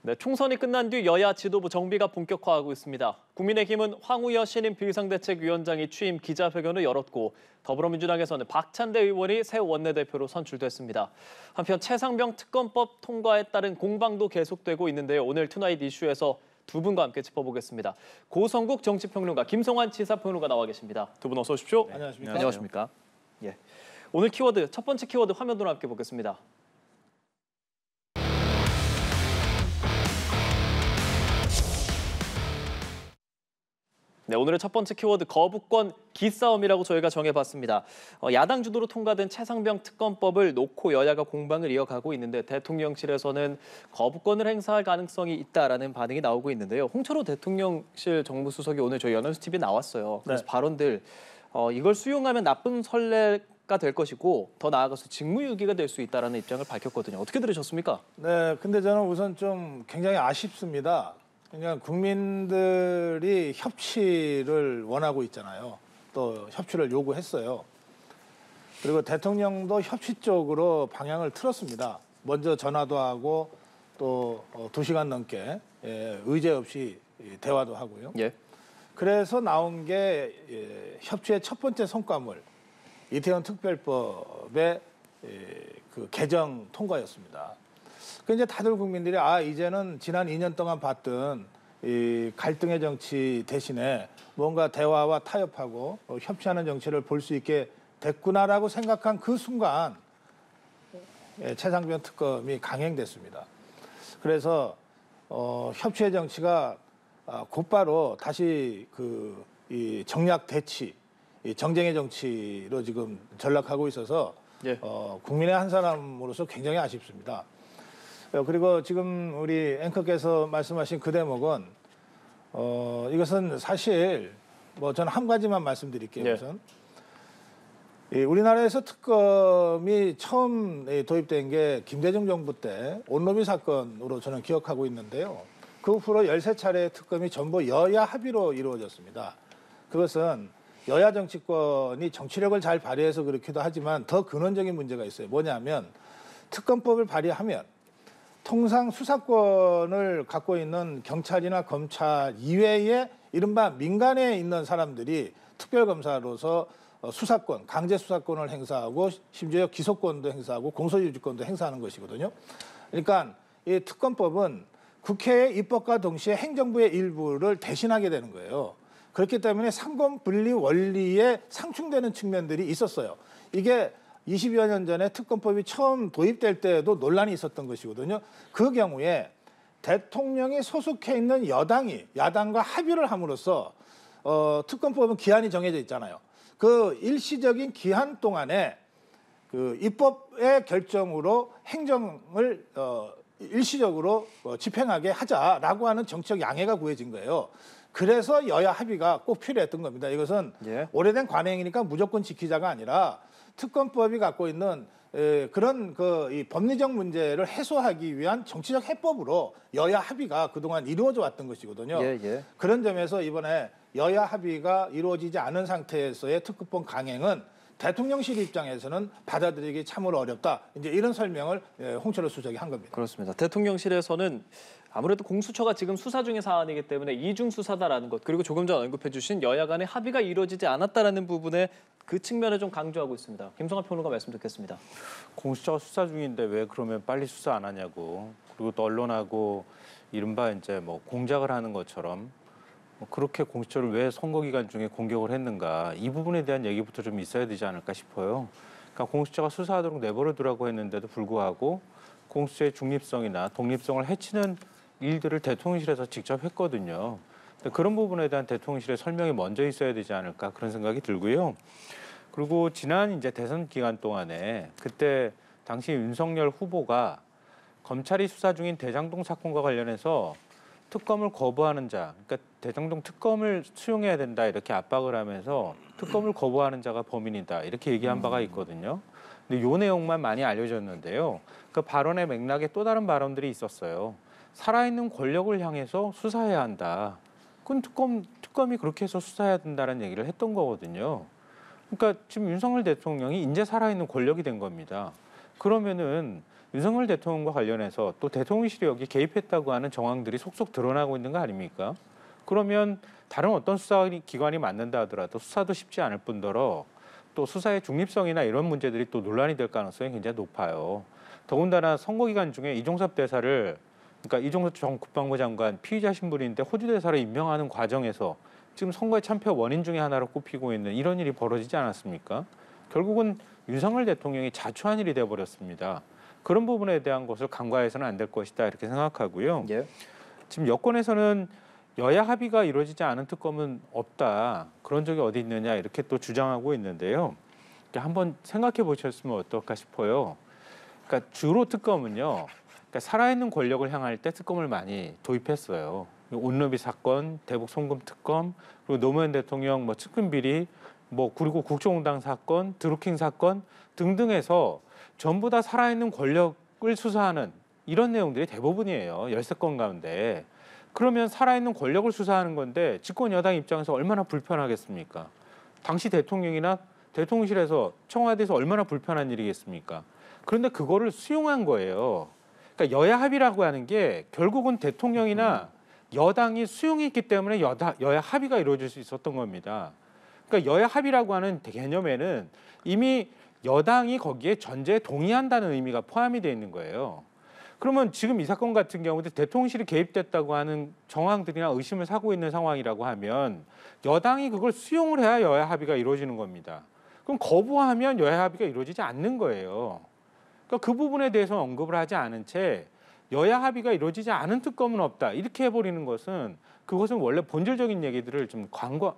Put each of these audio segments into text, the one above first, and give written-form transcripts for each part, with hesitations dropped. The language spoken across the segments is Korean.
네, 총선이 끝난 뒤 여야 지도부 정비가 본격화하고 있습니다. 국민의힘은 황우여 신임 비상대책위원장이 취임 기자회견을 열었고 더불어민주당에서는 박찬대 의원이 새 원내대표로 선출됐습니다. 한편 최상병 특검법 통과에 따른 공방도 계속되고 있는데요. 오늘 투나잇 이슈에서 두 분과 함께 짚어보겠습니다. 고성국 정치평론가, 김성환 지사평론가 나와 계십니다. 두 분 어서 오십시오. 네, 안녕하십니까? 안녕하십니까? 예. 오늘 키워드, 첫 번째 키워드 화면으로 함께 보겠습니다. 네, 오늘의 첫 번째 키워드 거부권 기싸움이라고 저희가 정해봤습니다. 야당 주도로 통과된 최상병 특검법을 놓고 여야가 공방을 이어가고 있는데 대통령실에서는 거부권을 행사할 가능성이 있다라는 반응이 나오고 있는데요. 홍철호 대통령실 정무수석이 오늘 저희 연합뉴스 TV에 나왔어요. 그래서 네. 발언들 이걸 수용하면 나쁜 선례가 될 것이고 더 나아가서 직무유기가 될 수 있다라는 입장을 밝혔거든요. 어떻게 들으셨습니까? 네, 근데 저는 우선 좀 굉장히 아쉽습니다. 그러니까 국민들이 협치를 원하고 있잖아요. 또 협치를 요구했어요. 그리고 대통령도 협치 쪽으로 방향을 틀었습니다. 먼저 전화도 하고 또 2시간 넘게 의제 없이 대화도 하고요. 예. 그래서 나온 게 협치의 첫 번째 성과물, 이태원 특별법의 그 개정 통과였습니다. 그 이제 다들 국민들이 이제는 지난 2년 동안 봤던 이 갈등의 정치 대신에 뭔가 대화와 타협하고 협치하는 정치를 볼 수 있게 됐구나라고 생각한 그 순간 최상병 특검이 강행됐습니다. 그래서 협치의 정치가 곧바로 다시 이 정략 대치, 이 정쟁의 정치로 지금 전락하고 있어서 예. 국민의 한 사람으로서 굉장히 아쉽습니다. 그리고 지금 우리 앵커께서 말씀하신 그 대목은 이것은 사실 저는 한 가지만 말씀드릴게요. 네. 우선 우리나라에서 특검이 처음 도입된 게 김대중 정부 때 온로비 사건으로 저는 기억하고 있는데요. 그 후로 13차례의 특검이 전부 여야 합의로 이루어졌습니다. 그것은 여야 정치권이 정치력을 잘 발휘해서 그렇기도 하지만 더 근원적인 문제가 있어요. 뭐냐면 특검법을 발의하면 통상 수사권을 갖고 있는 경찰이나 검찰 이외에 이른바 민간에 있는 사람들이 특별검사로서 수사권, 강제 수사권을 행사하고 심지어 기소권도 행사하고 공소유지권도 행사하는 것이거든요. 그러니까 이 특검법은 국회의 입법과 동시에 행정부의 일부를 대신하게 되는 거예요. 그렇기 때문에 상권분리 원리에 상충되는 측면들이 있었어요. 이게 20여 년 전에 특검법이 처음 도입될 때에도 논란이 있었던 것이거든요. 그 경우에 대통령이 소속해 있는 여당이 야당과 합의를 함으로써 특검법은 기한이 정해져 있잖아요. 그 일시적인 기한 동안에 그 입법의 결정으로 행정을 일시적으로 집행하게 하자라고 하는 정책 양해가 구해진 거예요. 그래서 여야 합의가 꼭 필요했던 겁니다. 이것은 예. 오래된 관행이니까 무조건 지키자가 아니라 특검법이 갖고 있는 그런 이 법리적 문제를 해소하기 위한 정치적 해법으로 여야 합의가 그동안 이루어져 왔던 것이거든요. 예, 예. 그런 점에서 이번에 여야 합의가 이루어지지 않은 상태에서의 특검법 강행은 대통령실 입장에서는 받아들이기 참으로 어렵다. 이제 이런 설명을 홍철호 수석이 한 겁니다. 그렇습니다. 대통령실에서는 아무래도 공수처가 지금 수사 중의 사안이기 때문에 이중 수사다라는 것, 그리고 조금 전 언급해 주신 여야 간의 합의가 이루어지지 않았다라는 부분에 그 측면을 좀 강조하고 있습니다. 김성환 평론가 말씀 듣겠습니다. 공수처가 수사 중인데 왜 그러면 빨리 수사 안 하냐고. 그리고 또 언론하고 이른바 이제 공작을 하는 것처럼 그렇게 공수처를 왜 선거 기간 중에 공격을 했는가. 이 부분에 대한 얘기부터 좀 있어야 되지 않을까 싶어요. 그러니까 공수처가 수사하도록 내버려두라고 했는데도 불구하고 공수처의 중립성이나 독립성을 해치는 일들을 대통령실에서 직접 했거든요. 그런 부분에 대한 대통령실의 설명이 먼저 있어야 되지 않을까 그런 생각이 들고요. 그리고 지난 이제 대선 기간 동안에 그때 당시 윤석열 후보가 검찰이 수사 중인 대장동 사건과 관련해서 특검을 거부하는 자, 그러니까 대장동 특검을 수용해야 된다 이렇게 압박을 하면서 특검을 거부하는 자가 범인이다 이렇게 얘기한 바가 있거든요. 근데 요 내용만 많이 알려졌는데요. 그 발언의 맥락에 또 다른 발언들이 있었어요. 살아있는 권력을 향해서 수사해야 한다. 그건 특검이 그렇게 해서 수사해야 된다는 얘기를 했던 거거든요. 그러니까 지금 윤석열 대통령이 이제 살아있는 권력이 된 겁니다. 그러면은 윤석열 대통령과 관련해서 또 대통령실이 여기 개입했다고 하는 정황들이 속속 드러나고 있는 거 아닙니까? 그러면 다른 어떤 수사기관이 맡는다 하더라도 수사도 쉽지 않을 뿐더러 또 수사의 중립성이나 이런 문제들이 또 논란이 될 가능성이 굉장히 높아요. 더군다나 선거 기간 중에 이종섭 대사를 그러니까 이종섭 전 국방부 장관 피의자 신분인데 호주 대사를 임명하는 과정에서 지금 선거의 참패 원인 중에 하나로 꼽히고 있는 이런 일이 벌어지지 않았습니까? 결국은 윤석열 대통령이 자초한 일이 돼버렸습니다. 그런 부분에 대한 것을 간과해서는 안 될 것이다 이렇게 생각하고요. 예. 지금 여권에서는 여야 합의가 이루어지지 않은 특검은 없다. 그런 적이 어디 있느냐 이렇게 또 주장하고 있는데요. 한번 생각해 보셨으면 어떨까 싶어요. 그러니까 주로 특검은요. 그러니까 살아있는 권력을 향할 때 특검을 많이 도입했어요. 온러비 사건, 대북 송금 특검, 그리고 노무현 대통령 뭐 측근 비리, 뭐 그리고 국정농단 사건, 드루킹 사건 등등해서 전부 다 살아있는 권력을 수사하는 이런 내용들이 대부분이에요. 13건 가운데. 그러면 살아있는 권력을 수사하는 건데 집권 여당 입장에서 얼마나 불편하겠습니까? 당시 대통령이나 대통령실에서 청와대에서 얼마나 불편한 일이겠습니까? 그런데 그거를 수용한 거예요. 그러니까 여야 합의라고 하는 게 결국은 대통령이나 여당이 수용했기 때문에 여야 합의가 이루어질 수 있었던 겁니다. 그러니까 여야 합의라고 하는 개념에는 이미 여당이 거기에 전제에 동의한다는 의미가 포함이 되어 있는 거예요. 그러면 지금 이 사건 같은 경우도 대통령실이 개입됐다고 하는 정황들이나 의심을 사고 있는 상황이라고 하면 여당이 그걸 수용을 해야 여야 합의가 이루어지는 겁니다. 그럼 거부하면 여야 합의가 이루어지지 않는 거예요. 그러니까 그 부분에 대해서 언급을 하지 않은 채 여야 합의가 이루어지지 않은 특검은 없다. 이렇게 해버리는 것은 그것은 원래 본질적인 얘기들을 좀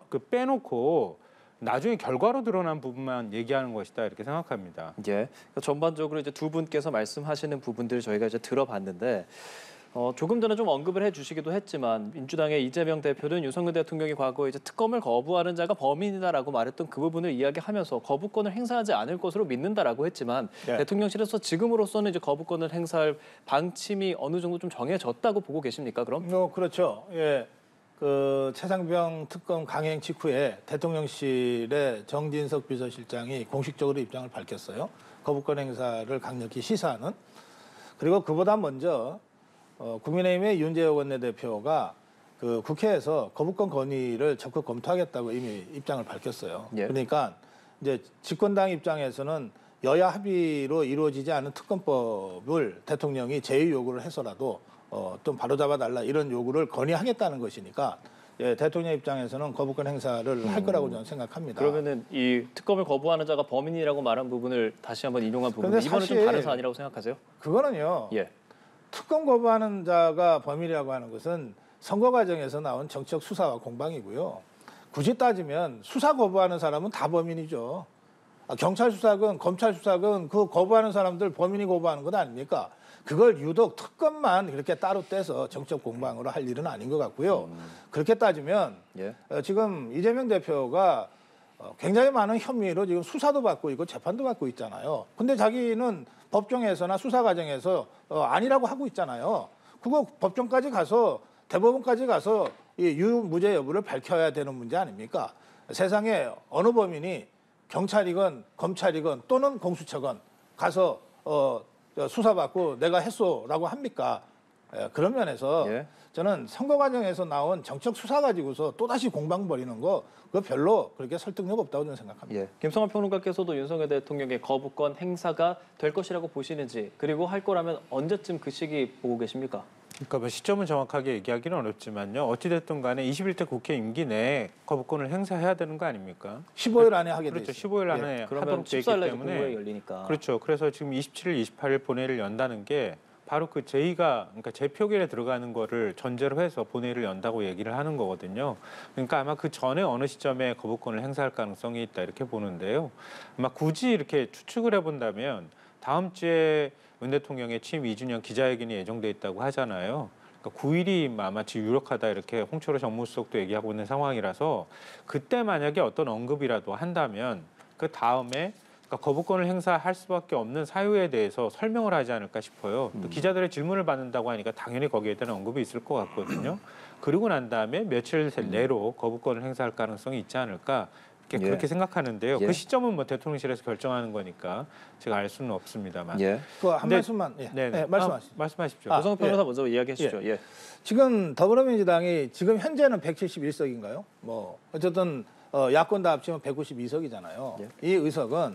빼놓고 나중에 결과로 드러난 부분만 얘기하는 것이다 이렇게 생각합니다. 예. 그러니까 전반적으로 이제 두 분께서 말씀하시는 부분들을 저희가 이제 들어봤는데 조금 전에 좀 언급을 해주시기도 했지만 민주당의 이재명 대표는 윤석열 대통령이 과거에 이제 특검을 거부하는 자가 범인이다라고 말했던 그 부분을 이야기하면서 거부권을 행사하지 않을 것으로 믿는다라고 했지만 네. 대통령실에서 지금으로서는 이제 거부권을 행사할 방침이 어느 정도 좀 정해졌다고 보고 계십니까? 그럼? 그렇죠. 예. 그 최상병 특검 강행 직후에 대통령실의 정진석 비서실장이 공식적으로 입장을 밝혔어요. 거부권 행사를 강력히 시사하는. 그리고 그보다 먼저 국민의힘의 윤재호 원내대표가 그 국회에서 거부권 건의를 적극 검토하겠다고 이미 입장을 밝혔어요. 예. 그러니까 이제 집권당 입장에서는 여야 합의로 이루어지지 않은 특검법을 대통령이 제의 요구를 해서라도 좀 바로잡아달라 이런 요구를 건의하겠다는 것이니까 예, 대통령 입장에서는 거부권 행사를 할 거라고 저는 생각합니다. 그러면은 이 특검을 거부하는 자가 범인이라고 말한 부분을 다시 한번 인용한 부분 근데 이거는 좀 사실 다른 사안이라고 생각하세요? 그거는요. 예. 특검 거부하는 자가 범인이라고 하는 것은 선거 과정에서 나온 정치적 수사와 공방이고요. 굳이 따지면 수사 거부하는 사람은 다 범인이죠. 경찰 수사건, 검찰 수사건 그 거부하는 사람들 범인이 거부하는 것 아닙니까? 그걸 유독 특검만 그렇게 따로 떼서 정치적 공방으로 할 일은 아닌 것 같고요. 그렇게 따지면 예. 지금 이재명 대표가 굉장히 많은 혐의로 지금 수사도 받고 있고 재판도 받고 있잖아요. 근데 자기는 법정에서나 수사 과정에서 아니라고 하고 있잖아요. 그거 법정까지 가서 대법원까지 가서 이 유무죄 여부를 밝혀야 되는 문제 아닙니까? 세상에 어느 범인이 경찰이건 검찰이건 또는 공수처건 가서 수사받고 내가 했소라고 합니까? 그런 면에서 예. 저는 선거 과정에서 나온 정책 수사 가지고서 또다시 공방 벌이는 거 그거 별로 그렇게 설득력 없다고 저는 생각합니다. 예. 김성환 평론가께서도 윤석열 대통령의 거부권 행사가 될 것이라고 보시는지 그리고 할 거라면 언제쯤 그 시기 보고 계십니까? 그러니까 뭐 시점은 정확하게 얘기하기는 어렵지만요. 어찌됐든 간에 21대 국회 임기 내에 거부권을 행사해야 되는 거 아닙니까? 15일 안에 하게 돼 그렇죠. 있어요. 15일 예. 안에 그러면 하도록 돼 있기 14일에 때문에 국무회의 열리니까. 그렇죠. 그래서 지금 27일, 28일 본회의를 연다는 게 바로 그 제의가 그러니까 재표결에 들어가는 거를 전제로 해서 본회의를 연다고 얘기를 하는 거거든요. 그러니까 아마 그 전에 어느 시점에 거부권을 행사할 가능성이 있다 이렇게 보는데요. 아마 굳이 이렇게 추측을 해본다면 다음 주에 윤 대통령의 취임 2주년 기자회견이 예정돼 있다고 하잖아요. 그러니까 9일이 마치 유력하다 이렇게 홍철호 정무수석도 얘기하고 있는 상황이라서 그때 만약에 어떤 언급이라도 한다면 그 다음에 그러니까 거부권을 행사할 수밖에 없는 사유에 대해서 설명을 하지 않을까 싶어요. 또 기자들의 질문을 받는다고 하니까 당연히 거기에 대한 언급이 있을 것 같거든요. 그리고 난 다음에 며칠 내로 거부권을 행사할 가능성이 있지 않을까 이렇게 예. 그렇게 생각하는데요. 예. 그 시점은 뭐 대통령실에서 결정하는 거니까 제가 알 수는 없습니다만. 예. 그 한 근데- 말씀만 네, 말씀하시죠. 말씀하십시오. 아, 오성훈 변호사 먼저 이야기해 주시죠. 예. 지금 더불어민주당이 지금 현재는 171석인가요? 뭐 어쨌든 야권 다 합치면 192석이잖아요. 예. 이 의석은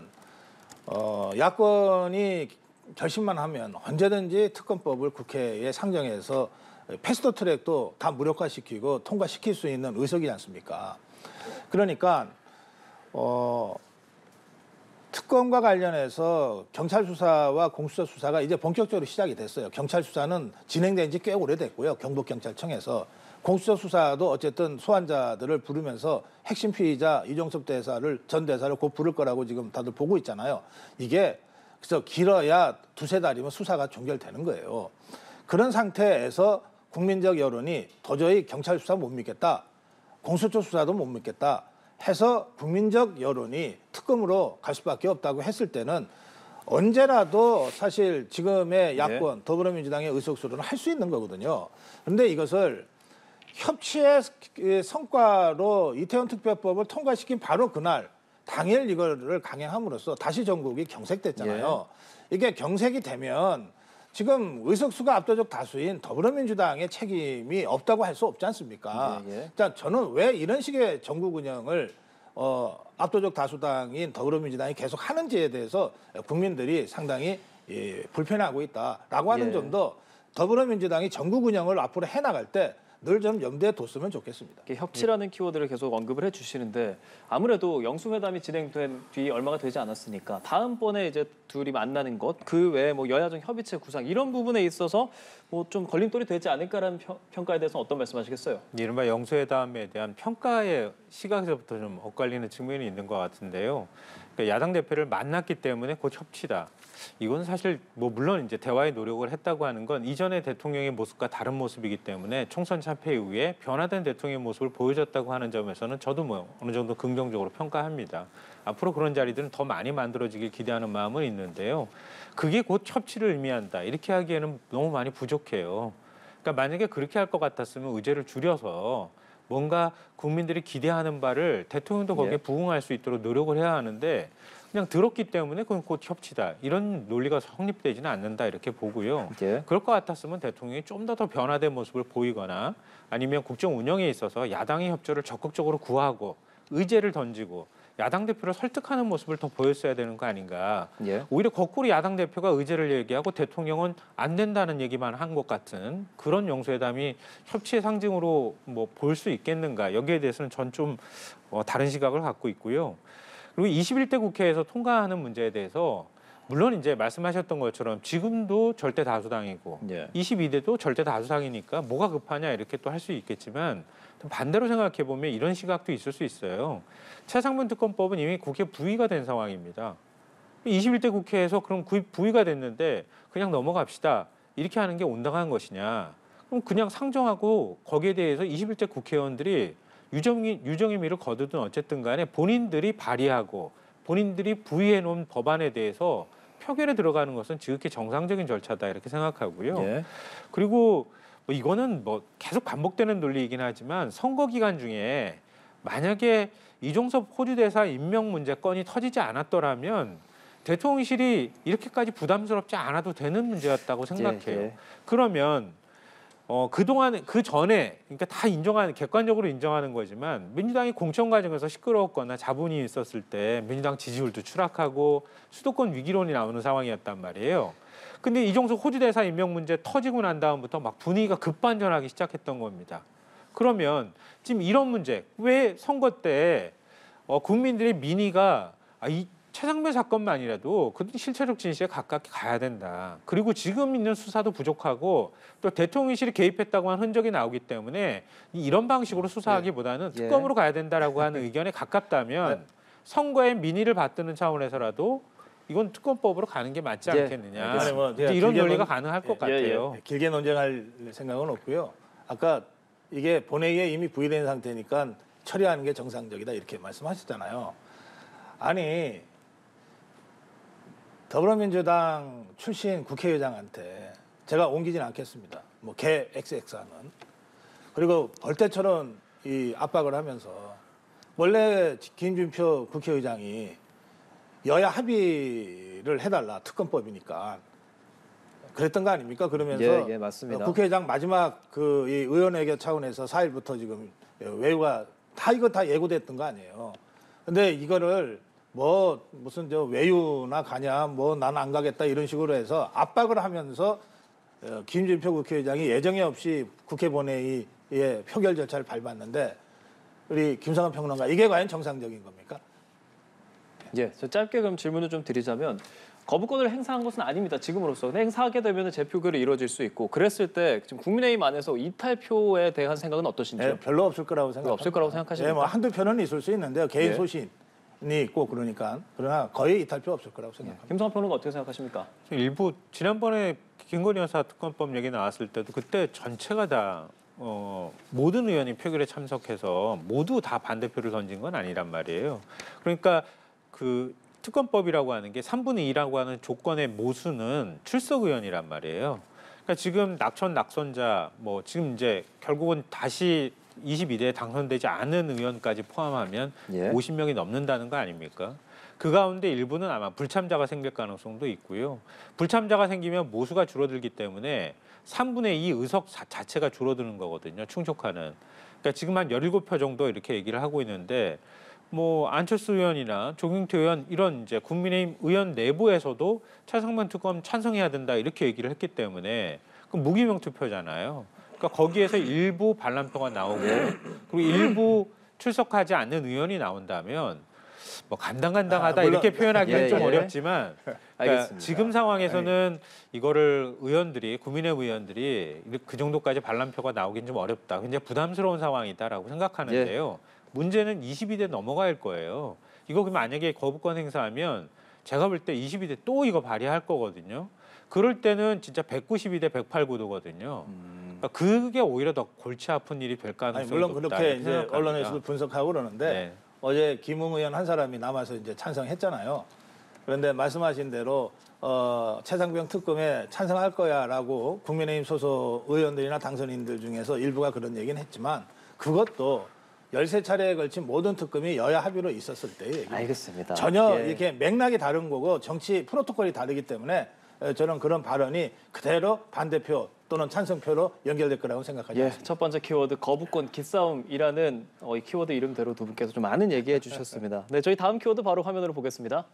야권이 결심만 하면 언제든지 특검법을 국회에 상정해서 패스트트랙도 다 무력화시키고 통과시킬 수 있는 의석이지 않습니까? 그러니까 특검과 관련해서 경찰 수사와 공수처 수사가 이제 본격적으로 시작이 됐어요. 경찰 수사는 진행된 지 꽤 오래됐고요. 경북경찰청에서. 공수처 수사도 어쨌든 소환자들을 부르면서 핵심 피의자 이종섭 전 대사를 곧 부를 거라고 지금 다들 보고 있잖아요. 이게 그래서 길어야 두세 달이면 수사가 종결되는 거예요. 그런 상태에서 국민적 여론이 도저히 경찰 수사 못 믿겠다. 공수처 수사도 못 믿겠다. 해서 국민적 여론이 특검으로 갈 수밖에 없다고 했을 때는 언제라도 사실 지금의 야권 더불어민주당의 의석수로는 할 수 있는 거거든요. 그런데 이것을 협치의 성과로 이태원 특별법을 통과시킨 바로 그날 당일 이거를 강행함으로써 다시 전국이 경색됐잖아요. 이게 경색이 되면 지금 의석수가 압도적 다수인 더불어민주당의 책임이 없다고 할 수 없지 않습니까? 자, 저는 왜 이런 식의 전국 운영을 압도적 다수당인 더불어민주당이 계속 하는지에 대해서 국민들이 상당히 불편해하고 있다라고 하는 점도 더불어민주당이 전국 운영을 앞으로 해나갈 때 늘 좀 염두에 뒀으면 좋겠습니다. 협치라는 키워드를 계속 언급을 해주시는데 아무래도 영수회담이 진행된 뒤 얼마가 되지 않았으니까 다음번에 이제 둘이 만나는 것, 그 외에 뭐 여야정 협의체 구상 이런 부분에 있어서 뭐 좀 걸림돌이 되지 않을까라는 평가에 대해서는 어떤 말씀하시겠어요? 이른바 영수회담에 대한 평가의 시각에서부터 좀 엇갈리는 측면이 있는 것 같은데요. 그러니까 야당 대표를 만났기 때문에 곧 협치다. 이건 사실 뭐 물론 이제 대화의 노력을 했다고 하는 건 이전의 대통령의 모습과 다른 모습이기 때문에 총선 참패 이후에 변화된 대통령의 모습을 보여줬다고 하는 점에서는 저도 뭐 어느 정도 긍정적으로 평가합니다. 앞으로 그런 자리들은 더 많이 만들어지길 기대하는 마음은 있는데요. 그게 곧 협치를 의미한다. 이렇게 하기에는 너무 많이 부족해요. 그러니까 만약에 그렇게 할 것 같았으면 의제를 줄여서 뭔가 국민들이 기대하는 바를 대통령도 거기에 부응할 수 있도록 노력을 해야 하는데 그냥 들었기 때문에 그건 곧 협치다. 이런 논리가 성립되지는 않는다 이렇게 보고요. 그럴 것 같았으면 대통령이 좀 더 변화된 모습을 보이거나 아니면 국정 운영에 있어서 야당의 협조를 적극적으로 구하고 의제를 던지고 야당 대표를 설득하는 모습을 더 보였어야 되는 거 아닌가. 오히려 거꾸로 야당 대표가 의제를 얘기하고 대통령은 안 된다는 얘기만 한 것 같은 그런 영수회담이 협치의 상징으로 뭐 볼 수 있겠는가. 여기에 대해서는 전 좀 다른 시각을 갖고 있고요. 그리고 21대 국회에서 통과하는 문제에 대해서 물론 이제 말씀하셨던 것처럼 지금도 절대 다수당이고 22대도 절대 다수당이니까 뭐가 급하냐 이렇게 또 할 수 있겠지만 반대로 생각해 보면 이런 시각도 있을 수 있어요. 최상문 특검법은 이미 국회 부의가 된 상황입니다. 21대 국회에서 그럼 부의가 됐는데 그냥 넘어갑시다. 이렇게 하는 게 온당한 것이냐. 그럼 그냥 상정하고 거기에 대해서 21대 국회의원들이 유정의 미를 거두든 어쨌든 간에 본인들이 발의하고 본인들이 부의해 놓은 법안에 대해서 표결에 들어가는 것은 지극히 정상적인 절차다 이렇게 생각하고요. 그리고 뭐 이거는 뭐 계속 반복되는 논리이긴 하지만 선거 기간 중에 만약에 이종섭 호주 대사 임명 문제 건이 터지지 않았더라면 대통령실이 이렇게까지 부담스럽지 않아도 되는 문제였다고 생각해요. 그러면 그동안 그 전에 그러니까 다 객관적으로 인정하는 거지만 민주당이 공천 과정에서 시끄러웠거나 자본이 있었을 때 민주당 지지율도 추락하고 수도권 위기론이 나오는 상황이었단 말이에요. 근데 이종석 호주 대사 임명 문제 터지고 난 다음부터 막 분위기가 급반전하기 시작했던 겁니다. 그러면 지금 이런 문제 왜 선거 때 국민들의 민의가 이 최상면 사건만이라도 그 실체적 진실에 가깝게 가야 된다. 그리고 지금 있는 수사도 부족하고 또 대통령실이 개입했다고 하는 흔적이 나오기 때문에 이런 방식으로 수사하기보다는 특검으로 가야 된다라고 하는 의견에 가깝다면 선거의 민의를 받드는 차원에서라도 이건 특검법으로 가는 게 맞지 않겠느냐. 아니, 뭐 이제 이런 논리가 가능할 것 같아요. 길게 논쟁할 생각은 없고요. 아까 이게 본회의에 이미 부의된 상태니까 처리하는 게 정상적이다 이렇게 말씀하셨잖아요. 아니 더불어민주당 출신 국회의장한테 제가 옮기진 않겠습니다. 뭐 개 XX하는 그리고 벌떼처럼 이 압박을 하면서 원래 김준표 국회의장이 여야 합의를 해달라 특검법이니까 그랬던 거 아닙니까? 그러면서 예, 맞습니다. 국회의장 마지막 이 의원회견 차원에서 4일부터 지금 외유가 이거 다 예고됐던 거 아니에요. 근데 이거를 무슨 외유나 가냐 난 안 가겠다 이런 식으로 해서 압박을 하면서 김준표 국회의장이 예정에 없이 국회 본회의의 표결 절차를 밟았는데 우리 김성환 평론가 이게 과연 정상적인 겁니까? 예, 저 짧게 그럼 질문을 좀 드리자면 거부권을 행사한 것은 아닙니다. 지금으로서. 근데 행사하게 되면 재표결이 이루어질 수 있고 그랬을 때 지금 국민의힘 안에서 이탈표에 대한 생각은 어떠신지요? 네, 별로 없을 거라고 생각합니다. 없을 거라고 생각하십니까? 네, 한두 표는 있을 수 있는데요. 개인 예. 소신이 있고 그러나 거의 이탈표 없을 거라고 생각합니다. 김성환 평론가 어떻게 생각하십니까? 일부 지난번에 김건희 여사 특검법 얘기 나왔을 때도 그때 전체가 다 모든 의원이 표결에 참석해서 모두 다 반대표를 던진 건 아니란 말이에요. 그러니까 그 특검법이라고 하는 게 3분의 2라고 하는 조건의 모수는 출석 의원이란 말이에요. 그러니까 지금 낙선자 지금 이제 결국은 다시 22대에 당선되지 않은 의원까지 포함하면 예. 50명이 넘는다는 거 아닙니까? 그 가운데 일부는 아마 불참자가 생길 가능성도 있고요. 불참자가 생기면 모수가 줄어들기 때문에 3분의 2 의석 자체가 줄어드는 거거든요. 충족하는. 그러니까 지금 한 17표 정도 이렇게 얘기를 하고 있는데 안철수 의원이나 조경태 의원 이런 이제 국민의힘 의원 내부에서도 차상면 특검 찬성해야 된다 이렇게 얘기를 했기 때문에 그 무기명 투표잖아요. 그러니까 거기에서 일부 반란표가 나오고 그리고 일부 출석하지 않는 의원이 나온다면 간당간당하다 물론, 이렇게 표현하기는 예, 좀 예. 어렵지만 그러니까 알겠습니다. 지금 상황에서는 이거를 국민의힘 의원들이 그 정도까지 반란표가 나오긴 좀 어렵다. 굉장히 부담스러운 상황이다라고 생각하는데요. 문제는 22대 넘어갈 거예요. 이거 만약에 거부권 행사하면 제가 볼 때 22대 또 이거 발의할 거거든요. 그럴 때는 진짜 192대 108구도거든요. 그러니까 그게 오히려 더 골치 아픈 일이 될 가능성이 물론 높다. 그렇게 이렇게 이제 생각합니다. 언론에서도 분석하고 그러는데 네. 어제 김웅 의원 한 사람이 남아서 이제 찬성했잖아요. 그런데 말씀하신 대로 최상병 특검에 찬성할 거야라고 국민의힘 소속 의원들이나 당선인들 중에서 일부가 그런 얘기는 했지만 그것도 13차례에 걸친 모든 특검이 여야 합의로 있었을 때의 얘기입니다. 알겠습니다. 전혀 예. 이렇게 맥락이 다른 거고 정치 프로토콜이 다르기 때문에 저는 그런 발언이 그대로 반대표 또는 찬성표로 연결될 거라고 생각하지 예, 않습니다. 첫 번째 키워드 거부권 기싸움이라는 이 키워드 이름대로 두 분께서 좀 많은 얘기해 주셨습니다. 네, 저희 다음 키워드 바로 화면으로 보겠습니다.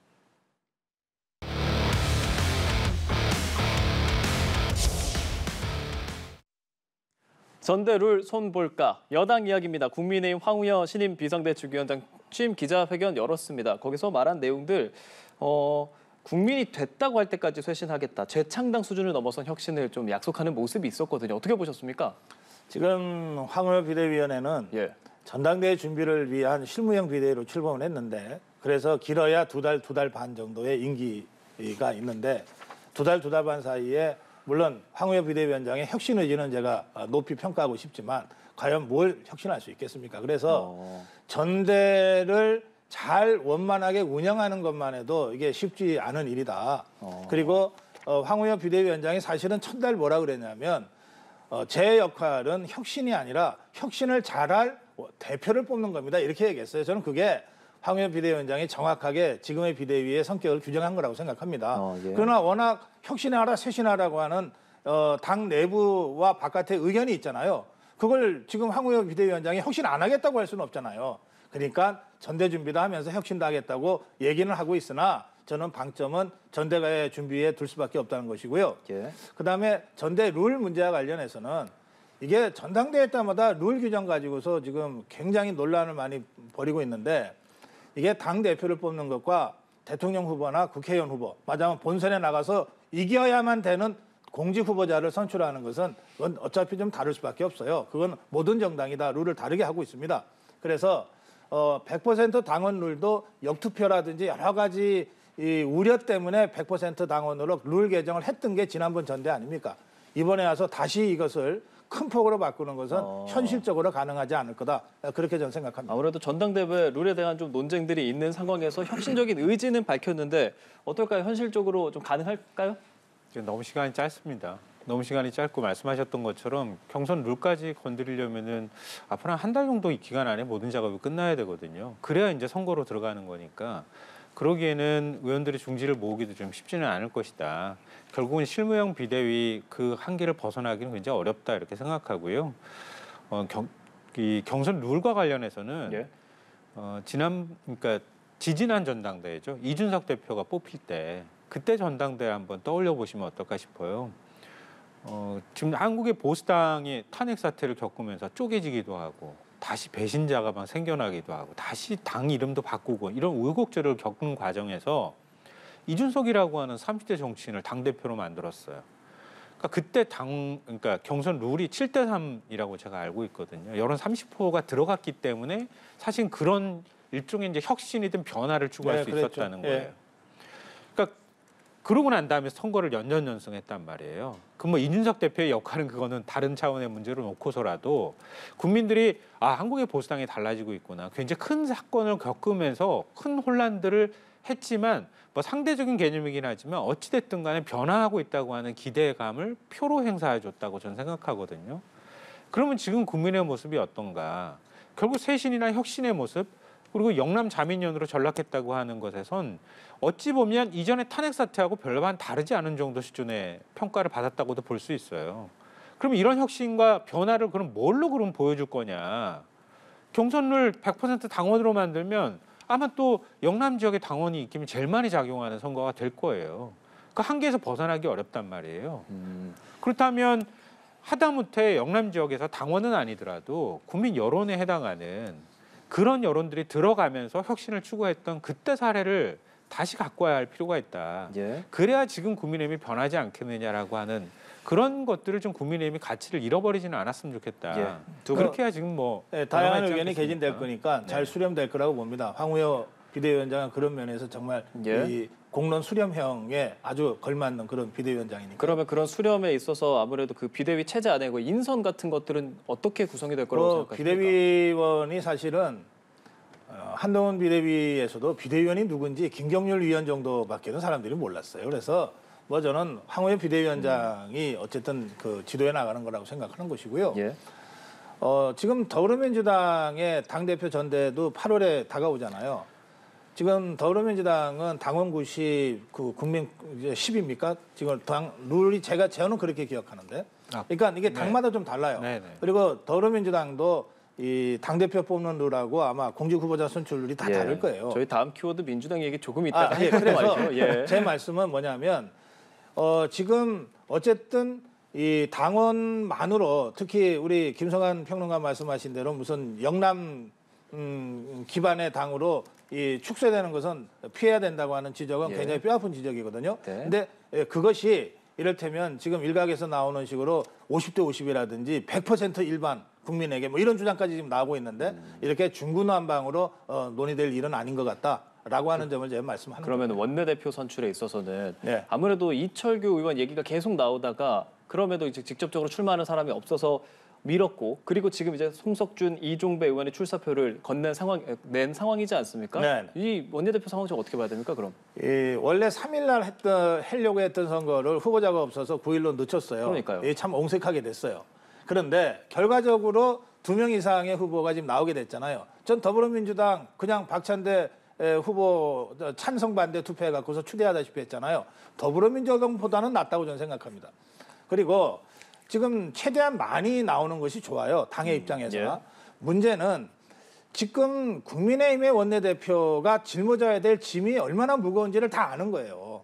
전대룰 손볼까? 여당 이야기입니다. 국민의힘 황우여 신임 비상대책위원장 취임 기자회견 열었습니다. 거기서 말한 내용들 국민이 됐다고 할 때까지 쇄신하겠다. 재창당 수준을 넘어선 혁신을 좀 약속하는 모습이 있었거든요. 어떻게 보셨습니까? 지금 황우여 비대위원회는 예. 전당대회 준비를 위한 실무형 비대위로 출범을 했는데 그래서 길어야 두 달 반 정도의 임기가 있는데 두 달 반 사이에 물론 황우여 비대위원장의 혁신 의지는 제가 높이 평가하고 싶지만 과연 뭘 혁신할 수 있겠습니까? 그래서 전대를 잘 원만하게 운영하는 것만 해도 이게 쉽지 않은 일이다. 그리고 황우여 비대위원장이 사실은 첫날 뭐라 그랬냐면 제 역할은 혁신이 아니라 혁신을 잘할 대표를 뽑는 겁니다. 이렇게 얘기했어요. 저는 그게 황우여 비대위원장이 정확하게 지금의 비대위의 성격을 규정한 거라고 생각합니다. 예. 그러나 워낙 혁신하라 쇄신하라고 하는 당 내부와 바깥의 의견이 있잖아요. 그걸 지금 황우여 비대위원장이 혁신 안 하겠다고 할 수는 없잖아요. 그러니까 전대 준비도 하면서 혁신도 하겠다고 얘기는 하고 있으나 저는 방점은 전대의 준비에 둘 수밖에 없다는 것이고요. 예. 그다음에 전대 룰 문제와 관련해서는 이게 전당대회 때마다 룰 규정 가지고서 지금 굉장히 논란을 많이 벌이고 있는데 이게 당 대표를 뽑는 것과 대통령 후보나 국회의원 후보, 맞아면 본선에 나가서 이겨야만 되는 공직 후보자를 선출하는 것은 그건 어차피 좀 다를 수밖에 없어요. 그건 모든 정당이 다 룰을 다르게 하고 있습니다. 그래서 100% 당원 룰도 역투표라든지 여러 가지 이 우려 때문에 100% 당원으로 룰 개정을 했던 게 지난번 전대 아닙니까? 이번에 와서 다시 이것을 큰 폭으로 바꾸는 것은 현실적으로 가능하지 않을 거다. 그렇게 저는 생각합니다. 아무래도 전당대회 룰에 대한 좀 논쟁들이 있는 상황에서 혁신적인 의지는 밝혔는데 어떨까요? 현실적으로 좀 가능할까요? 너무 시간이 짧습니다. 너무 시간이 짧고 말씀하셨던 것처럼 경선 룰까지 건드리려면은 앞으로 한 달 정도 이 기간 안에 모든 작업이 끝나야 되거든요. 그래야 이제 선거로 들어가는 거니까 그러기에는 의원들의 중지를 모으기도 좀 쉽지는 않을 것이다. 결국은 실무형 비대위 그 한계를 벗어나기는 굉장히 어렵다 이렇게 생각하고요. 이 경선 룰과 관련해서는 예. 그러니까 지지난 전당대회죠. 이준석 대표가 뽑힐 때 그때 전당대회 한번 떠올려 보시면 어떨까 싶어요. 지금 한국의 보수당이 탄핵 사태를 겪으면서 쪼개지기도 하고 다시 배신자가 막 생겨나기도 하고 다시 당 이름도 바꾸고 이런 우여곡절을 겪는 과정에서 이준석이라고 하는 30대 정치인을 당대표로 만들었어요. 그러니까 그때 그러니까 경선 룰이 7대 3이라고 제가 알고 있거든요. 여론 30%가 들어갔기 때문에 사실 그런 일종의 이제 혁신이든 변화를 추구할 네, 수 그랬죠. 있었다는 예. 거예요. 그러니까 그러고 난 다음에 선거를 연전연승했단 말이에요. 그럼 뭐 이준석 대표의 역할은 그거는 다른 차원의 문제로 놓고서라도 국민들이 한국의 보수당이 달라지고 있구나. 굉장히 큰 사건을 겪으면서 큰 혼란들을 했지만 뭐 상대적인 개념이긴 하지만 어찌됐든 간에 변화하고 있다고 하는 기대감을 표로 행사해줬다고 저는 생각하거든요. 그러면 지금 국민의 모습이 어떤가. 결국 쇄신이나 혁신의 모습 그리고 영남 자민련으로 전락했다고 하는 것에선 어찌 보면 이전의 탄핵 사태하고 별반 다르지 않은 정도 수준의 평가를 받았다고도 볼 수 있어요. 그럼 이런 혁신과 변화를 그럼 뭘로 그럼 보여줄 거냐. 경선을 100% 당원으로 만들면 아마 또 영남 지역의 당원이 있기면 제일 많이 작용하는 선거가 될 거예요. 그 한계에서 벗어나기 어렵단 말이에요. 그렇다면 하다못해 영남 지역에서 당원은 아니더라도 국민 여론에 해당하는 그런 여론들이 들어가면서 혁신을 추구했던 그때 사례를 다시 갖고 와야 할 필요가 있다. 예. 그래야 지금 국민의힘이 변하지 않겠느냐라고 하는 그런 것들을 좀 국민의힘이 가치를 잃어버리지는 않았으면 좋겠다. 예. 그렇게 해야 지금 뭐 다양한 변화가 있지 의견이 개진될 않겠습니까? 거니까 잘 수렴될 거라고 봅니다. 황우여 비대위원장은 그런 면에서 정말 예. 이 공론 수렴형에 아주 걸맞는 그런 비대위원장이니까. 그러면 그런 수렴에 있어서 아무래도 그 비대위 체제 안에 그 인선 같은 것들은 어떻게 구성이 될 거라고 생각하십니까? 비대위원이 사실은 한동훈 비대위에서도 비대위원이 누군지 김경률 위원 정도밖에는 사람들이 몰랐어요. 그래서 뭐 저는 황우여 비대위원장이 어쨌든 그 지도해 나가는 거라고 생각하는 것이고요. 예. 지금 더불어민주당의 당대표 전대도 8월에 다가오잖아요. 지금 더불어민주당은 당원 90, 그 국민 이제 10입니까? 지금 당 룰이 저는 그렇게 기억하는데. 그러니까 이게 당마다 좀 달라요. 네네. 그리고 더불어민주당도 이 당대표 뽑는 룰하고 아마 공직 후보자 선출 룰이 다 예. 다를 거예요. 저희 다음 키워드 민주당 얘기 조금 이따가 할 그래서 말이죠. 예. 제 말씀은 뭐냐면 지금 어쨌든 이 당원만으로 특히 우리 김성환 평론가 말씀하신 대로 무슨 영남 기반의 당으로 이 축소되는 것은 피해야 된다고 하는 지적은 예. 굉장히 뼈아픈 지적이거든요. 네. 근데 그것이 이를테면 지금 일각에서 나오는 식으로 50대 50이라든지 100% 일반 국민에게 뭐 이런 주장까지 지금 나오고 있는데 이렇게 중구난방으로 논의될 일은 아닌 것 같다라고 하는 점을 제가 말씀하는 그러면 원내대표 선출에 있어서는 네. 아무래도 이철규 의원 얘기가 계속 나오다가 그럼에도 이제 직접적으로 출마하는 사람이 없어서 밀었고 그리고 지금 이제 송석준, 이종배 의원의 출사표를 낸 상황이지 않습니까? 네. 이 원내대표 상황 좀 어떻게 봐야 됩니까? 그럼 원래 3일날 하려고 했던 선거를 후보자가 없어서 9일로 늦췄어요. 그러니까요. 이게 참 옹색하게 됐어요. 그런데 결과적으로 2명 이상의 후보가 지금 나오게 됐잖아요. 전 더불어민주당 그냥 박찬대 후보 찬성 반대 투표해 갖고서 추대하다시피 했잖아요. 더불어민주당보다는 낫다고 저는 생각합니다. 그리고 지금 최대한 많이 나오는 것이 좋아요. 당의 입장에서. 예. 문제는 지금 국민의힘의 원내대표가 짊어져야 될 짐이 얼마나 무거운지를 다 아는 거예요.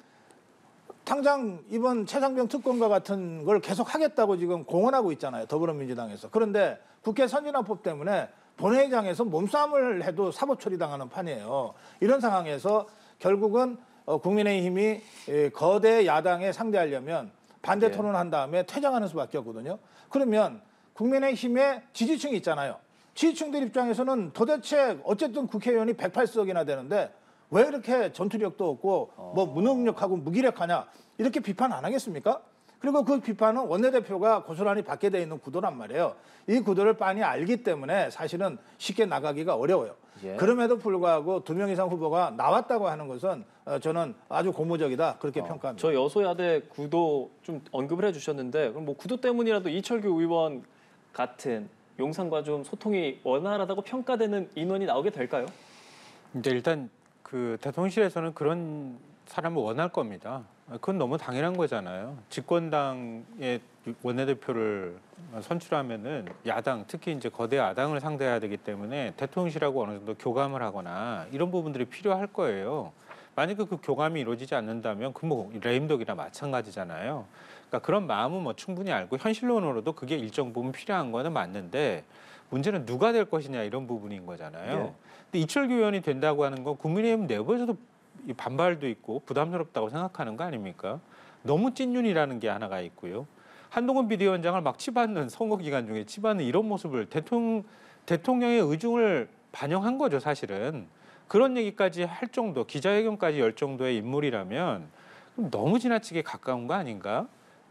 당장 이번 최상병 특검과 같은 걸 계속 하겠다고 지금 공언하고 있잖아요. 더불어민주당에서. 그런데 국회 선진화법 때문에 본회의장에서 몸싸움을 해도 사법 처리당하는 판이에요. 이런 상황에서 결국은 국민의힘이 거대 야당에 상대하려면 반대 토론한 다음에 퇴장하는 수밖에 없거든요. 그러면 국민의힘의 지지층이 있잖아요. 지지층들 입장에서는 도대체 어쨌든 국회의원이 108석이나 되는데 왜 이렇게 전투력도 없고 뭐 무능력하고 무기력하냐 이렇게 비판 안 하겠습니까? 그리고 그 비판은 원내대표가 고스란히 받게 돼 있는 구도란 말이에요. 이 구도를 빤히 알기 때문에 사실은 쉽게 나가기가 어려워요. 예. 그럼에도 불구하고 2명 이상 후보가 나왔다고 하는 것은 저는 아주 고무적이다 그렇게 평가합니다. 저 여소야대 구도 좀 언급을 해주셨는데 그럼 뭐 구도 때문이라도 이철규 의원 같은 용산과 좀 소통이 원활하다고 평가되는 인원이 나오게 될까요? 이제 일단 그 대통령실에서는 그런 사람을 원할 겁니다. 그건 너무 당연한 거잖아요. 집권당의 원내대표를 선출하면은 야당, 특히 이제 거대 야당을 상대해야 되기 때문에 대통령실하고 어느 정도 교감을 하거나 이런 부분들이 필요할 거예요. 만약에 그 교감이 이루어지지 않는다면 그 뭐 레임덕이나 마찬가지잖아요. 그러니까 그런 마음은 뭐 충분히 알고 현실론으로도 그게 일정 부분 필요한 거는 맞는데 문제는 누가 될 것이냐 이런 부분인 거잖아요. 네. 근데 이철규 의원이 된다고 하는 건 국민의힘 내부에서도 이 반발도 있고 부담스럽다고 생각하는 거 아닙니까? 너무 찐윤이라는 게 하나가 있고요. 한동훈 비대위원장을 막 치받는 선거 기간 중에 치받는 이런 모습을 대통령의 의중을 반영한 거죠, 사실은. 그런 얘기까지 할 정도, 기자회견까지 열 정도의 인물이라면 그럼 너무 지나치게 가까운 거 아닌가?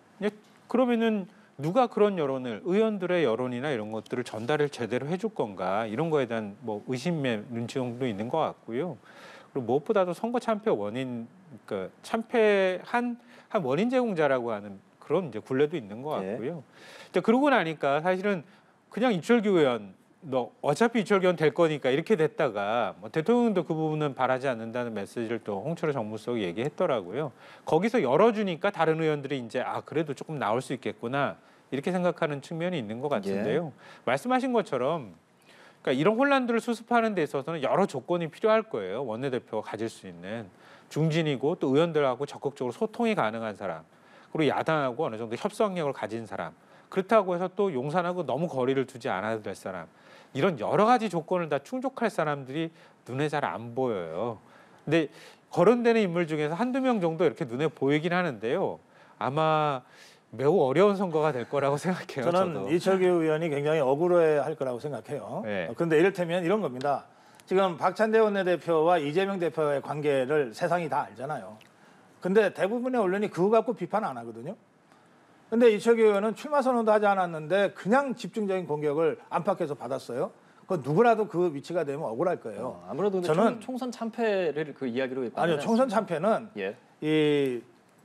그러면은 누가 그런 여론을 의원들의 여론이나 이런 것들을 전달을 제대로 해줄 건가 이런 거에 대한 뭐 의심의 눈치 정도 있는 것 같고요. 그리고 무엇보다도 선거 참패 원인, 그러니까 참패한 한 원인 제공자라고 하는 그런 이제 굴레도 있는 것 같고요. 이제 그러고 나니까 사실은 그냥 이철규 의원, 너 어차피 이철규 의원 될 거니까 이렇게 됐다가 뭐 대통령도 그 부분은 바라지 않는다는 메시지를 또 홍철호 정무수석이 얘기했더라고요. 거기서 열어주니까 다른 의원들이 이제 아 그래도 조금 나올 수 있겠구나 이렇게 생각하는 측면이 있는 것 같은데요. 말씀하신 것처럼. 그러니까 이런 혼란들을 수습하는 데 있어서는 여러 조건이 필요할 거예요. 원내대표가 가질 수 있는 중진이고 또 의원들하고 적극적으로 소통이 가능한 사람, 그리고 야당하고 어느 정도 협상력을 가진 사람, 그렇다고 해서 또 용산하고 너무 거리를 두지 않아도 될 사람, 이런 여러 가지 조건을 다 충족할 사람들이 눈에 잘 안 보여요. 근데 거론되는 인물 중에서 한두 명 정도 이렇게 눈에 보이긴 하는데요. 아마 매우 어려운 선거가 될 거라고 생각해요. 저는 저도. 이철규 의원이 굉장히 억울해할 거라고 생각해요. 네. 그런데 이를테면 이런 겁니다. 지금 박찬대 원내대표와 이재명 대표의 관계를 세상이 다 알잖아요. 근데 대부분의 언론이 그거 갖고 비판 안 하거든요. 근데 이철규 의원은 출마 선언도 하지 않았는데 그냥 집중적인 공격을 안팎에서 받았어요. 그 누구라도 그 위치가 되면 억울할 거예요. 아무래도 근데 저는 총선 참패를 그 이야기로 아니요, 총선 참패는 예. 이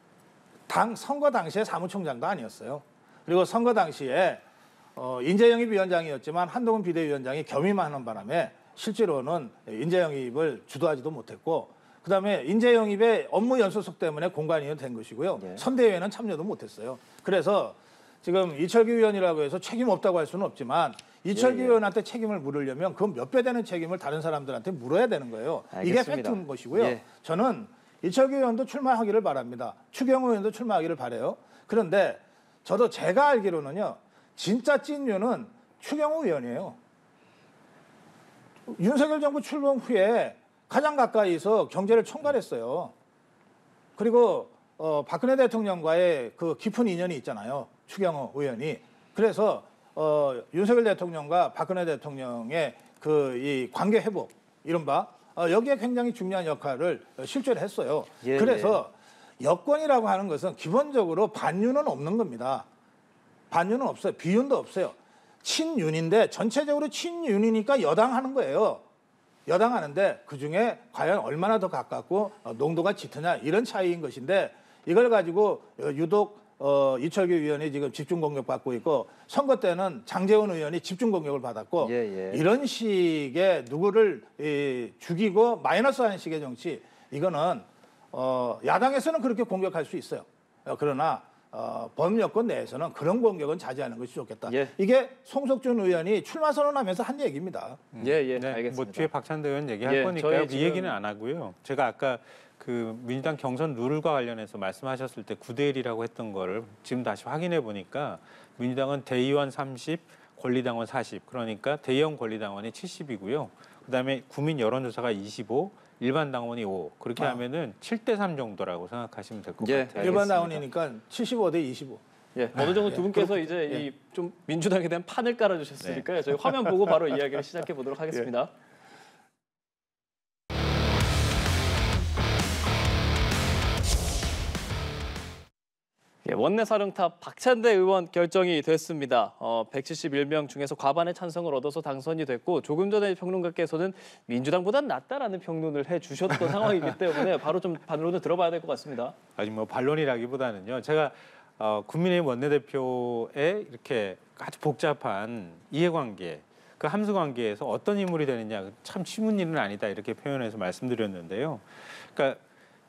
선거 당시에 사무총장도 아니었어요. 그리고 선거 당시에 인재영입 위원장이었지만 한동훈 비대위원장이 겸임하는 바람에 실제로는 인재영입을 주도하지도 못했고 그다음에 인재영입의 업무 연소속 때문에 공관이 된 것이고요. 예. 선대위에는 참여도 못했어요. 그래서 지금 이철규 의원이라고 해서 책임 없다고 할 수는 없지만 이철규 예. 의원한테 책임을 물으려면 그 몇 배 되는 책임을 다른 사람들한테 물어야 되는 거예요. 이게 알겠습니다. 팩트인 것이고요. 예. 저는 이철규 의원도 출마하기를 바랍니다. 추경호 의원도 출마하기를 바라요. 그런데 저도 제가 알기로는요. 진짜 찐유는 추경호 의원이에요. 윤석열 정부 출범 후에 가장 가까이서 경제를 총괄했어요. 그리고 박근혜 대통령과의 그 깊은 인연이 있잖아요. 추경호 의원이. 그래서 윤석열 대통령과 박근혜 대통령의 그 이 관계 회복 이른바 여기에 굉장히 중요한 역할을 실제로 했어요. 예, 그래서 여권이라고 하는 것은 기본적으로 반윤은 없는 겁니다. 반윤은 없어요. 비윤도 없어요. 친윤인데 전체적으로 친윤이니까 여당하는 거예요. 여당하는데 그중에 과연 얼마나 더 가깝고 농도가 짙으냐 이런 차이인 것인데 이걸 가지고 유독 이철규 의원이 지금 집중 공격받고 있고 선거 때는 장제원 의원이 집중 공격을 받았고 이런 식의 누구를 죽이고 마이너스하는 식의 정치 이거는 야당에서는 그렇게 공격할 수 있어요. 그러나 범여권 내에서는 그런 공격은 자제하는 것이 좋겠다. 예. 이게 송석준 의원이 출마 선언하면서 한 얘기입니다. 네, 네, 알겠습니다. 뭐 뒤에 박찬대 의원 얘기할 예, 거니까요. 저희 그 지금- 얘기는 안 하고요. 제가 아까 그 민주당 경선 룰과 관련해서 말씀하셨을 때 9대 1이라고 했던 거를 지금 다시 확인해 보니까 민주당은 대의원 30, 권리당원 40. 그러니까 대의원 권리당원이 70이고요. 그다음에 국민 여론조사가 25, 일반 당원이 5. 그렇게 하면은 7대 3 정도라고 생각하시면 될 것 예, 같아요. 일반 당원이니까 75대 25. 예, 어느 정도 두 분께서 이제 이 좀 민주당에 대한 판을 깔아주셨으니까요. 저희 화면 보고 바로 이야기를 시작해 보도록 하겠습니다. 예, 원내 사령탑 박찬대 의원 결정이 됐습니다. 171명 중에서 과반의 찬성을 얻어서 당선이 됐고 조금 전에 평론가께서는 민주당보단 낫다라는 평론을 해주셨던 상황이기 때문에 바로 좀 반론을 들어봐야 될 것 같습니다. 아직 뭐 반론이라기보다는요. 제가 국민의힘 원내대표의 이렇게 아주 복잡한 이해관계, 그 함수관계에서 어떤 인물이 되느냐 참 쉬운 일은 아니다 이렇게 표현해서 말씀드렸는데요. 그러니까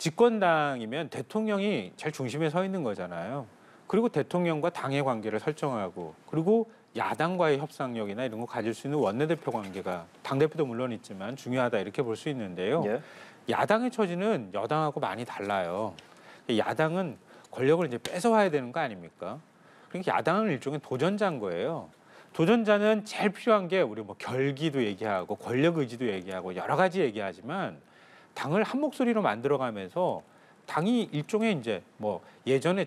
집권당이면 대통령이 제일 중심에 서 있는 거잖아요. 그리고 대통령과 당의 관계를 설정하고 그리고 야당과의 협상력이나 이런 거 가질 수 있는 원내대표 관계가 당대표도 물론 있지만 중요하다 이렇게 볼 수 있는데요. 예. 야당의 처지는 여당하고 많이 달라요. 야당은 권력을 이제 뺏어와야 되는 거 아닙니까? 그러니까 야당은 일종의 도전자인 거예요. 도전자는 제일 필요한 게 우리 뭐 결기도 얘기하고 권력 의지도 얘기하고 여러 가지 얘기하지만 당을 한 목소리로 만들어가면서 당이 일종의 이제 뭐 예전에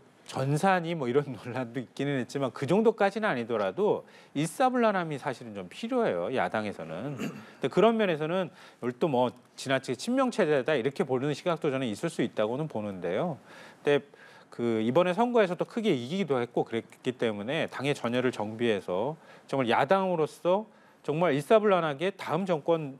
전산이 뭐 이런 논란도 있기는 했지만 그 정도까지는 아니더라도 일사불란함이 사실은 좀 필요해요. 야당에서는. 근데 그런 면에서는 이걸 또 뭐 지나치게 친명체제다 이렇게 보는 시각도 저는 있을 수 있다고는 보는데요. 근데 그 이번에 선거에서 또 크게 이기기도 했고 그랬기 때문에 당의 전열을 정비해서 정말 야당으로서 정말 일사불란하게 다음 정권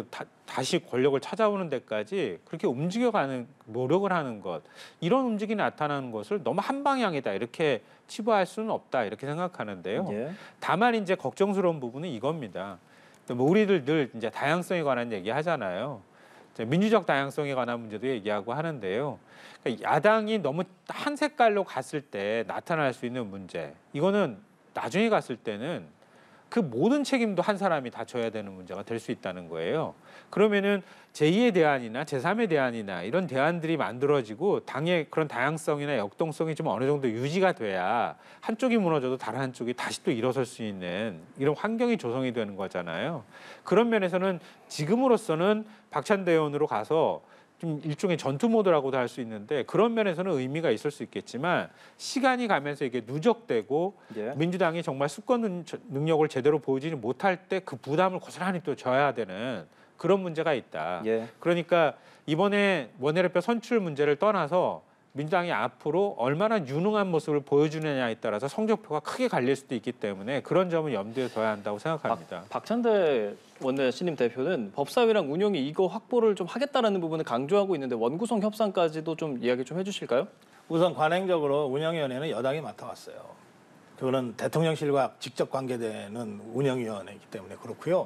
다시 권력을 찾아오는 데까지 그렇게 움직여가는 노력을 하는 것 이런 움직임이 나타나는 것을 너무 한 방향이다 이렇게 치부할 수는 없다 이렇게 생각하는데요. 예. 다만 이제 걱정스러운 부분은 이겁니다. 뭐 우리들 늘 이제 다양성에 관한 얘기 하잖아요. 이제 민주적 다양성에 관한 문제도 얘기하고 하는데요. 그러니까 야당이 너무 한 색깔로 갔을 때 나타날 수 있는 문제 이거는 나중에 갔을 때는 그 모든 책임도 한 사람이 다 져야 되는 문제가 될 수 있다는 거예요. 그러면은 제2의 대안이나 제3의 대안이나 이런 대안들이 만들어지고 당의 그런 다양성이나 역동성이 좀 어느 정도 유지가 돼야 한쪽이 무너져도 다른 한쪽이 다시 또 일어설 수 있는 이런 환경이 조성이 되는 거잖아요. 그런 면에서는 지금으로서는 박찬대 의원으로 가서 좀 일종의 전투 모드라고도 할 수 있는데 그런 면에서는 의미가 있을 수 있겠지만 시간이 가면서 이게 누적되고 예. 민주당이 정말 수권 능력을 제대로 보여주지 못할 때 그 부담을 고스란히 또 져야 되는 그런 문제가 있다. 예. 그러니까 이번에 원내대표 선출 문제를 떠나서 민주당이 앞으로 얼마나 유능한 모습을 보여주느냐에 따라서 성적표가 크게 갈릴 수도 있기 때문에 그런 점을 염두에 둬야 한다고 생각합니다. 박찬대 원내 신임 대표는 법사위랑 운영이 이거 확보를 좀 하겠다라는 부분을 강조하고 있는데 원구성 협상까지도 좀 이야기 좀 해주실까요? 우선 관행적으로 운영위원회는 여당이 맡아왔어요. 그거는 대통령실과 직접 관계되는 운영위원회이기 때문에 그렇고요.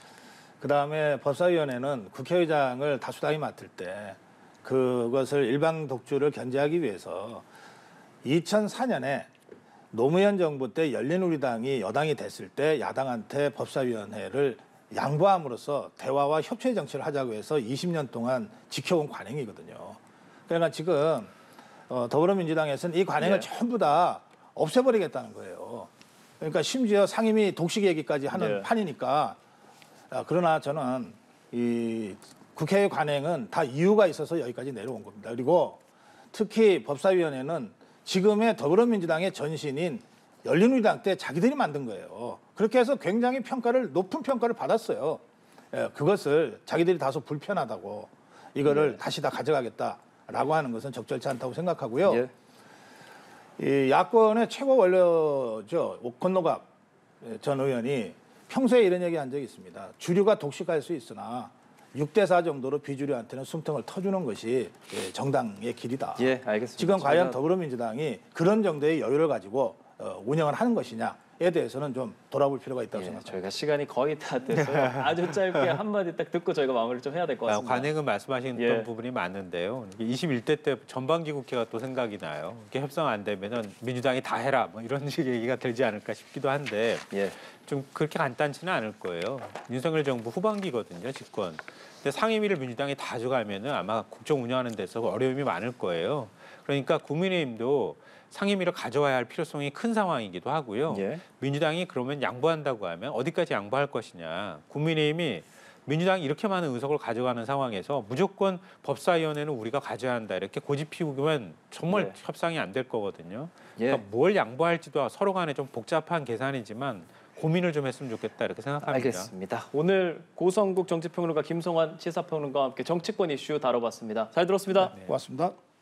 그다음에 법사위원회는 국회의장을 다수당이 맡을 때 그것을 일방 독주를 견제하기 위해서 2004년에 노무현 정부 때 열린우리당이 여당이 됐을 때 야당한테 법사위원회를 양보함으로써 대화와 협치의 정치를 하자고 해서 20년 동안 지켜온 관행이거든요. 그러니까 지금 더불어민주당에서는 이 관행을 예. 전부 다 없애버리겠다는 거예요. 그러니까 심지어 상임위 독식 얘기까지 하는 예. 판이니까 그러나 저는 이 국회의 관행은 다 이유가 있어서 여기까지 내려온 겁니다. 그리고 특히 법사위원회는 지금의 더불어민주당의 전신인 열린우리당 때 자기들이 만든 거예요. 그렇게 해서 굉장히 높은 평가를 받았어요. 그것을 자기들이 다소 불편하다고 이거를 다시 다 가져가겠다라고 하는 것은 적절치 않다고 생각하고요. 예. 이 야권의 최고 원로죠. 권노갑 전 의원이 평소에 이런 얘기 한 적이 있습니다. 주류가 독식할 수 있으나 6대4 정도로 비주류한테는 숨통을 터주는 것이 정당의 길이다. 예, 알겠습니다. 지금 과연 저희가- 더불어민주당이 그런 정도의 여유를 가지고 운영을 하는 것이냐에 대해서는 좀 돌아볼 필요가 있다고 예, 생각합니다. 저희가 시간이 거의 다 돼서요. 아주 짧게 한마디 딱 듣고 저희가 마무리를 좀 해야 될 것 같습니다. 관행은 말씀하신 예. 부분이 맞는데요. 21대 때 전반기 국회가 또 생각이 나요. 이게 협상 안 되면은 민주당이 다 해라 뭐 이런 식의 얘기가 들지 않을까 싶기도 한데 예. 좀 그렇게 간단치는 않을 거예요. 윤석열 정부 후반기거든요, 집권. 근데 상임위를 민주당이 다 줘가면은 아마 국정 운영하는 데서 어려움이 많을 거예요. 그러니까 국민의힘도 상임위를 가져와야 할 필요성이 큰 상황이기도 하고요. 예. 민주당이 그러면 양보한다고 하면 어디까지 양보할 것이냐. 국민의힘이 민주당이 이렇게 많은 의석을 가져가는 상황에서 무조건 법사위원회는 우리가 가져야 한다. 이렇게 고집 피우면 정말 예. 협상이 안 될 거거든요. 예. 그러니까 뭘 양보할지도 서로 간에 좀 복잡한 계산이지만 고민을 좀 했으면 좋겠다 이렇게 생각합니다. 알겠습니다. 오늘 고성국 정치평론가 김성환 시사평론가와 함께 정치권 이슈 다뤄봤습니다. 잘 들었습니다. 네. 고맙습니다.